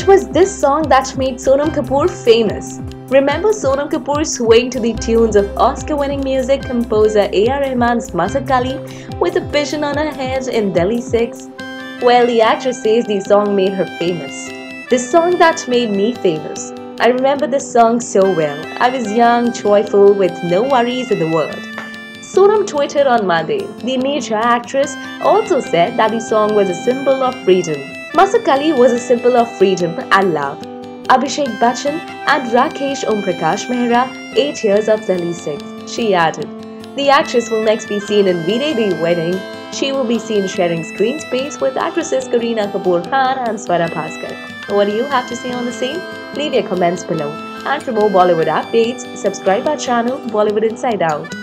was this song that made Sonam Kapoor famous. Remember Sonam Kapoor swaying to the tunes of Oscar-winning music composer A.R. Rahman's Masakali with a pigeon on her head in Delhi 6? Well, the actress says the song made her famous. The song that made me famous. I remember this song so well. I was young, joyful, with no worries in the world. Sonam tweeted on Monday. The major actress also said that the song was a symbol of freedom. Masakali was a symbol of freedom and love. Abhishek Bachchan and Rakesh Omprakash Mehra, 8 years of Delhi 6. She added, the actress will next be seen in Veere the Wedding. She will be seen sharing screen space with actresses Kareena Kapoor Khan and Swara Bhaskar. What do you have to say on the same? Leave your comments below. And for more Bollywood updates, subscribe our channel Bollywood Inside Out.